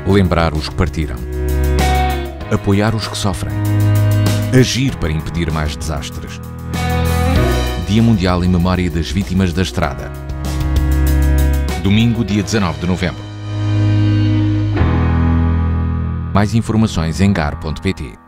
Lembrar os que partiram. Apoiar os que sofrem. Agir para impedir mais desastres. Dia Mundial em Memória das Vítimas da Estrada. Domingo, dia 19 de novembro. Mais informações em gar.pt.